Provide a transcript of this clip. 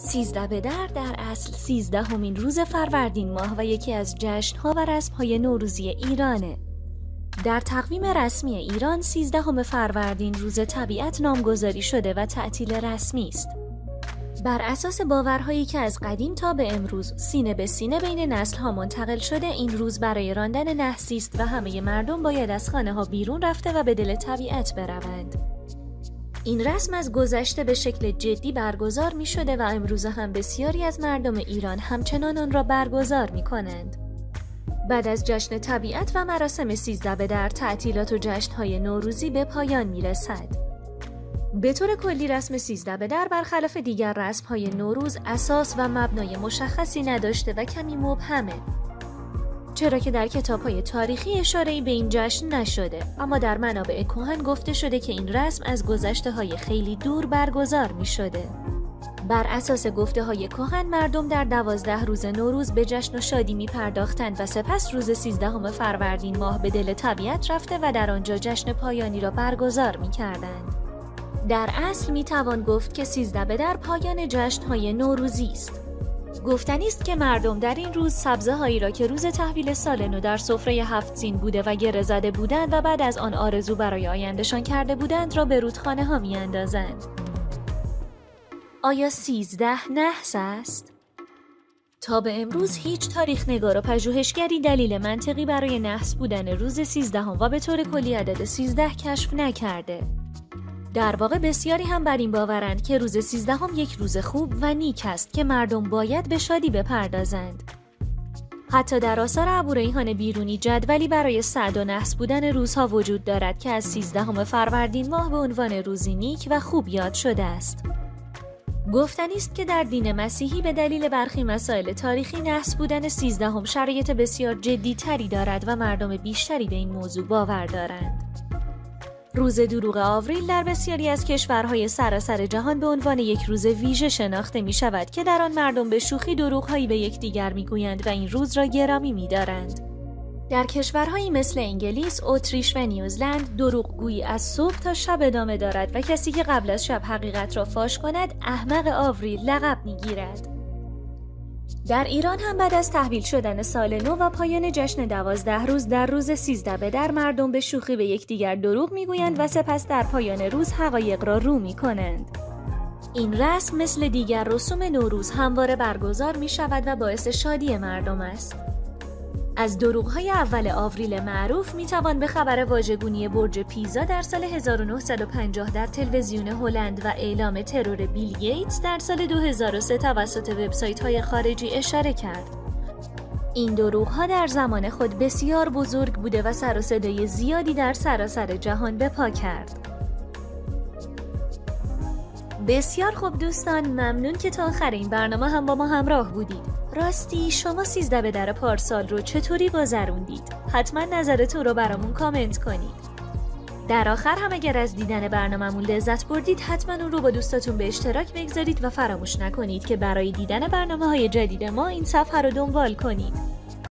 13 بدر در اصل 13مین روز فروردین ماه و یکی از جشن‌ها و رسم‌های نوروزی ایرانه. در تقویم رسمی ایران 13 فروردین روز طبیعت نامگذاری شده و تعطیل رسمی است. بر اساس باورهایی که از قدیم تا به امروز سینه به سینه بین نسل‌ها منتقل شده، این روز برای راندن نحسی است و همه مردم باید از خانه‌ها بیرون رفته و به دل طبیعت بروند. این رسم از گذشته به شکل جدی برگزار می شده و امروز هم بسیاری از مردم ایران همچنان آن را برگزار می کنند. بعد از جشن طبیعت و مراسم 13 بدر، تعطیلات و جشن‌های نوروزی به پایان می رسد. به طور کلی رسم 13 بدر برخلاف دیگر رسم‌های نوروز اساس و مبنای مشخصی نداشته و کمی مبهمه. چرا که در کتاب‌های تاریخی اشاره‌ای به این جشن نشده، اما در منابع کهن گفته شده که این رسم از گذشته‌های خیلی دور برگزار می‌شده. بر اساس گفته‌های کهن، مردم در 12 روز نوروز به جشن و شادی می‌پرداختند و سپس روز 13 فروردین ماه به دل طبیعت رفته و در آنجا جشن پایانی را برگزار می‌کردند. در اصل می‌توان گفت که 13 بدر پایان جشن‌های نوروزی است. گفتنی است که مردم در این روز سبزه‌هایی را که روز تحویل سال نو در سفره 7 سین بوده و گره زده بودند و بعد از آن آرزو برای آینده‌شان کرده بودند را به رودخانه‌ها می‌اندازند. آیا 13 نحس است؟ تا به امروز هیچ تاریخ نگار و پژوهشگری دلیل منطقی برای نحس بودن روز 13 و به طور کلی عدد 13 کشف نکرده. در واقع بسیاری هم بر این باورند که روز 13 یک روز خوب و نیک است که مردم باید به شادی بپردازند. حتی در آثار ابوریحان بیرونی جدولی برای سعد و نحس بودن روزها وجود دارد که از 13 فروردین ماه به عنوان روزی نیک و خوب یاد شده است. گفتنی است که در دین مسیحی به دلیل برخی مسائل تاریخی نحس بودن 13 شرایط بسیار جدی تری دارد و مردم بیشتری به این موضوع باور دارند. روز دروغ آوریل در بسیاری از کشورهای سراسر جهان به عنوان یک روز ویژه شناخته می شود که در آن مردم به شوخی دروغ‌هایی به یکدیگر می‌گویند و این روز را گرامی می‌دارند. در کشورهایی مثل انگلیس، اتریش و نیوزلند، دروغگویی از صبح تا شب ادامه دارد و کسی که قبل از شب حقیقت را فاش کند، احمق آوریل لقب می‌گیرد. در ایران هم بعد از تحویل شدن سال نو و پایان جشن 12 روز در روز 13 بدر، مردم به شوخی به یکدیگر دروغ میگویند و سپس در پایان روز حقایق را رو میکنند. این رسم مثل دیگر رسوم نوروز همواره برگزار می شود و باعث شادی مردم است. از دروغ‌های اول آوریل معروف میتوان به خبر واژگونی برج پیزا در سال 1950 در تلویزیون هلند و اعلام ترور بیل گیتس در سال 2003 توسط وبسایت‌های خارجی اشاره کرد. این دروغ‌ها در زمان خود بسیار بزرگ بوده و سر و صدای زیادی در سراسر جهان به پا کرد. بسیار خوب دوستان، ممنون که تا آخر این برنامه هم با ما همراه بودید. راستی شما 13 بدر پارسال رو چطوری گذروندید؟ حتما نظرتون رو برامون کامنت کنید. در آخر هم اگر از دیدن برنامه‌مون لذت بردید، حتما اون رو با دوستاتون به اشتراک بگذارید و فراموش نکنید که برای دیدن برنامه‌های جدید ما این صفحه رو دنبال کنید.